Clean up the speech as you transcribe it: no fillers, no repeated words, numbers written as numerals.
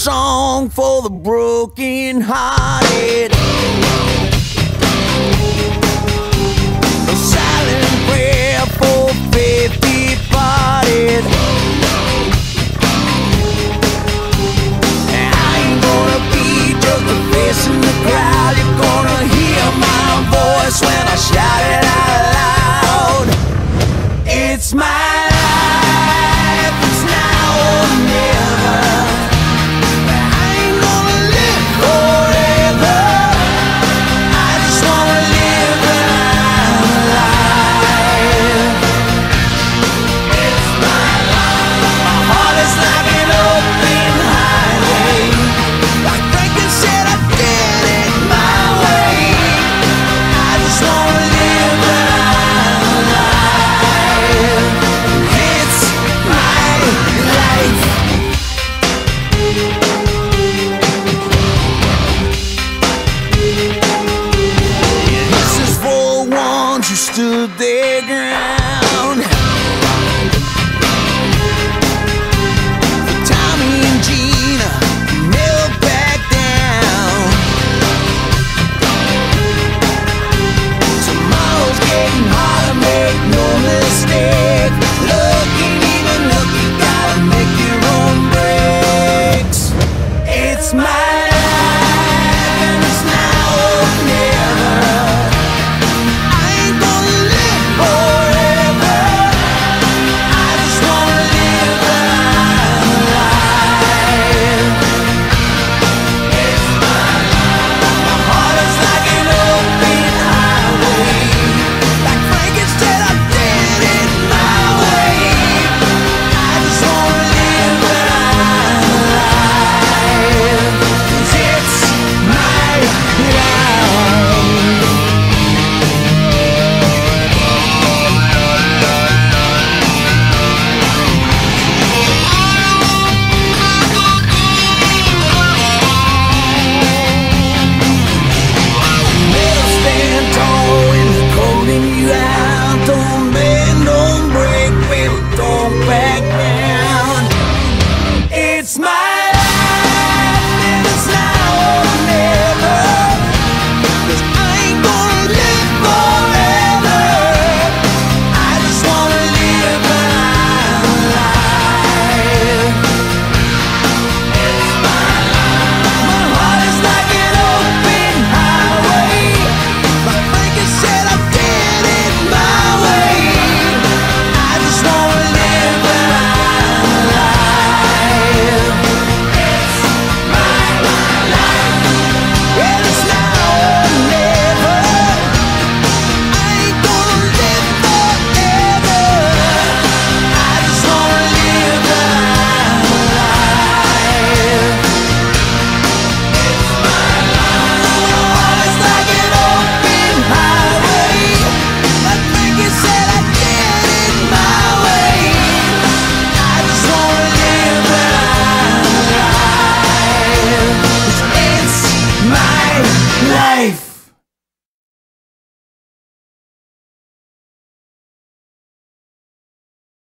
song for the broken hearted, a silent prayer for faith departed. And I ain't gonna be just a face in the crowd. You're gonna hear my voice when I shout it out loud. It's my life, it's now or never. I ain't gonna live forever. I just wanna live when I'm alive. It's my life. My heart is like an open highway. Like Franklin said, I did it my way. I just wanna live when I'm alive. It's my life. This is for the ones who stood their ground.